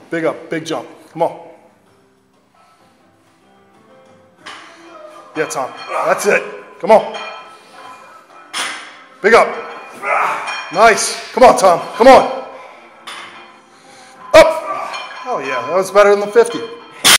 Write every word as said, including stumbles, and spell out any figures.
Big up, big jump. Come on. Yeah, Tom. That's it. Come on. Big up. Nice. Come on, Tom. Come on. Up. Oh, yeah. That was better than the fifty.